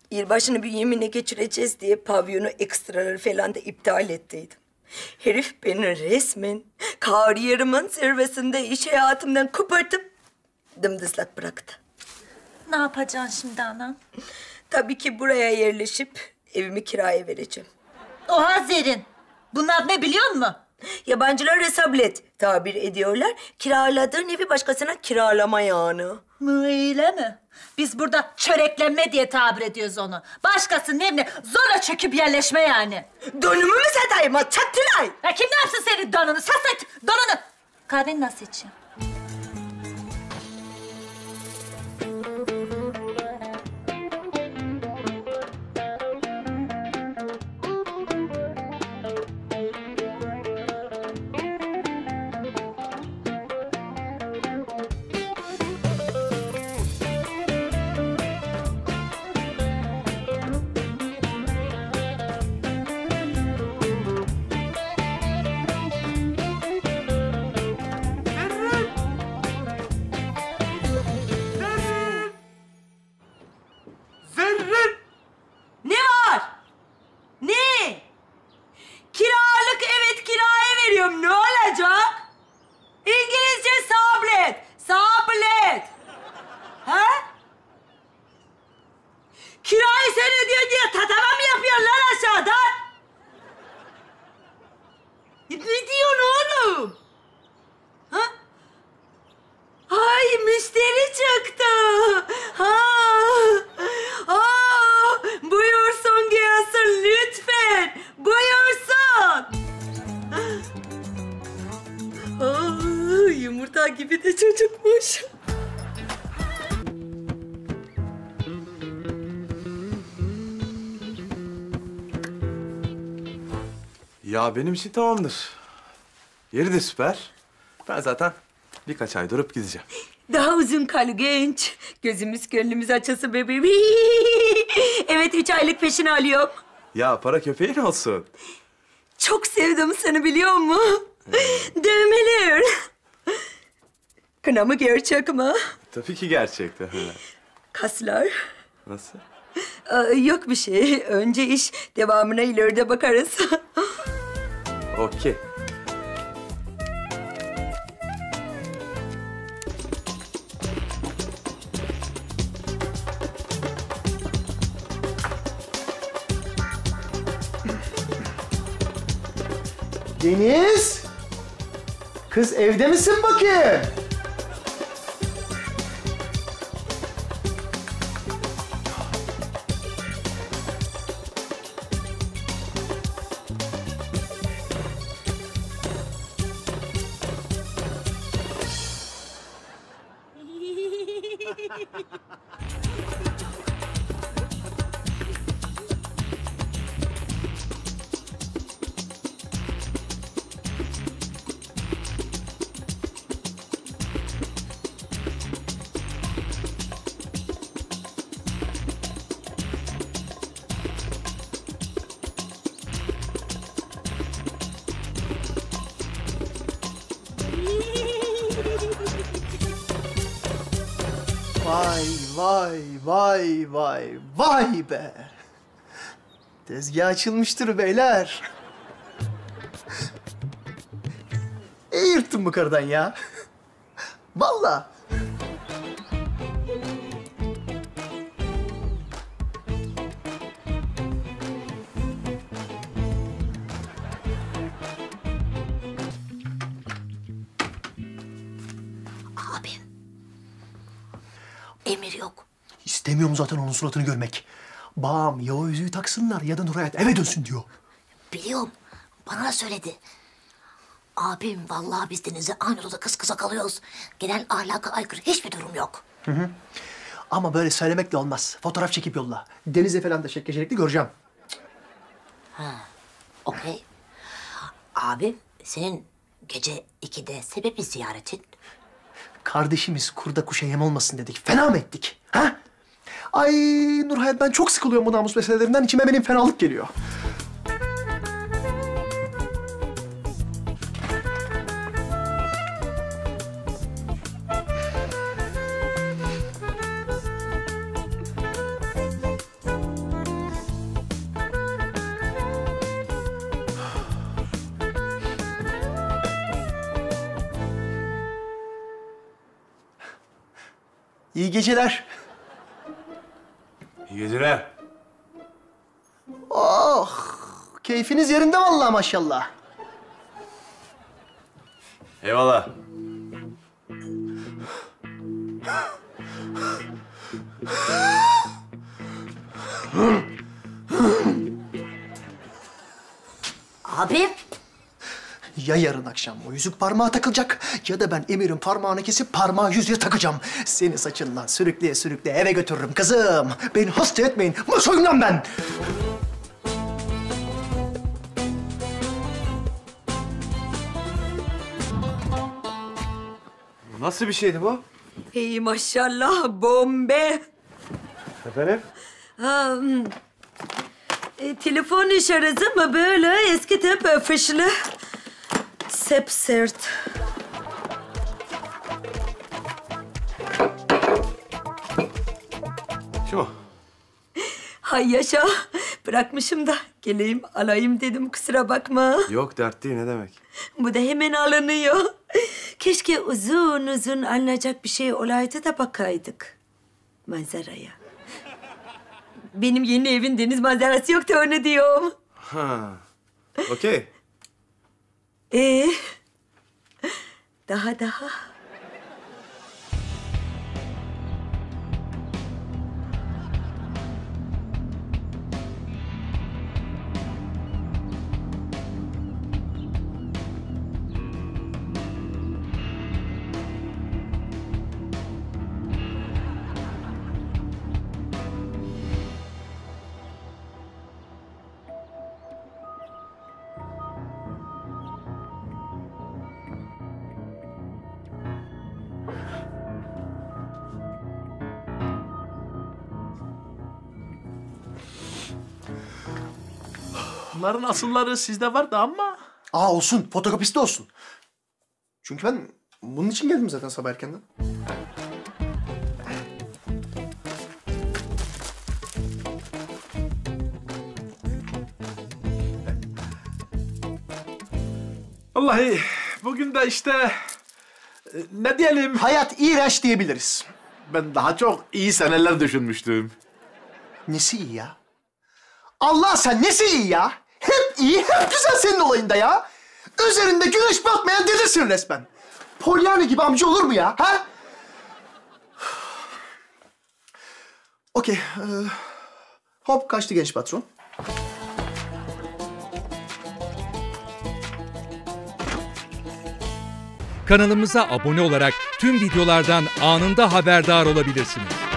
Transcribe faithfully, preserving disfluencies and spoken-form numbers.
Yılbaşını bir yeminle geçireceğiz diye pavyonu, ekstraları falan da iptal ettiydim. Herif beni resmen kariyerimin zirvesinde iş hayatımdan kopartıp dımdızlak bıraktı. Ne yapacaksın şimdi anam? Tabii ki buraya yerleşip evimi kiraya vereceğim. Oha Zerrin. Bunlar ne biliyor musun? Yabancılar resablet tabir ediyorlar. Kiraladığın evi başkasına kiralama yani. Öyle mi? Biz burada çöreklenme diye tabir ediyoruz onu. Başkasının evine zorla çöküp yerleşme yani. Donumu mu satayım ha çatılay? Ya kim ne yapsın senin donunu? Sat et donunu. Kahveni nasıl içeyim? Kirayı sen ödüyorsun diye tatava mı yapıyorsun lan aşağıdan? Ne diyorsun oğlum? Ha? Ay müşteri çıktı. Ha. Aa, buyursun gelsin lütfen. Buyursun. Aa, yumurta gibi de çocukmuş. Ya benim için tamamdır. Yeri de süper. Ben zaten birkaç ay durup gideceğim. Daha uzun kal genç. Gözümüz gönlümüz açılsın bebeğim. Evet, üç aylık peşini alıyorum. Ya para köpeğin olsun. Çok sevdim seni biliyor musun? Dövmeler. Kına mı gerçek mi? Tabii ki gerçekten. Kaslar. Nasıl? Ee, yok bir şey. Önce iş, devamına ileride bakarız. Okey. Deniz! Kız evde misin bakayım? Vay vay vay vay vay be. Tezgah açılmıştır beyler. İyi yırttın bu karıdan ya. Vallahi. Abim. Emir yok. İstemiyorum zaten onun suratını görmek. Bağım ya o yüzüğü taksınlar ya da Nurhayat eve dönsün diyor. Biliyorum. Bana da söyledi. Abim vallahi biz Deniz'le aynı odada kız kıza kalıyoruz. Genel ahlaka aykırı hiçbir durum yok. Hı hı. Ama böyle söylemek de olmaz. Fotoğraf çekip yolla. Deniz'e falan da şekkeşelikli göreceğim. Ha, okey. Abim senin gece ikide sebebi ziyaretin? Kardeşimiz kurda kuşa yem olmasın dedik. Fena mı ettik? Ha? Ay Nurhayat ben çok sıkılıyorum bu namus meselelerinden. İçime benim fenalık geliyor. İyi geceler. İyi geceler. Oh, keyfiniz yerinde vallahi maşallah. Eyvallah. Abim. Ya yarın akşam o yüzük parmağa takılacak ya da ben Emir'in parmağını kesip parmağı yüzüğe takacağım. Seni saçından sürükleye sürükleye eve götürürüm kızım. Beni hasta etmeyin. Soyundan ben. Nasıl bir şeydi bu? Hey maşallah bombe. Efendim? Ha, hmm. e, telefon işareti mi böyle eski tip öfüşlü. Sepsert. Şu mu? Hay yaşa. Bırakmışım da geleyim alayım dedim kusura bakma. Yok dert değil ne demek? Bu da hemen alınıyor. Keşke uzun uzun alınacak bir şey olaydı da bakaydık manzaraya. Benim yeni evin deniz manzarası yok da onu diyorum. Ha. Okey. Ee, daha daha. Bunların asılları sizde vardı ama... Aa olsun, fotokopisi de olsun. Çünkü ben bunun için geldim zaten sabah erkenden. Vallahi bugün de işte... e, Ne diyelim? Hayat iğrenç diyebiliriz. Ben daha çok iyi seneler düşünmüştüm. Nesi iyi ya? Allah sen nesi iyi ya? Hep iyi, hep güzel senin olayında ya. Üzerinde güneş batmayan dedesin resmen. Pollyanna gibi amca olur mu ya? Ha? Okey. ee, hop kaçtı genç patron. Kanalımıza abone olarak tüm videolardan anında haberdar olabilirsiniz.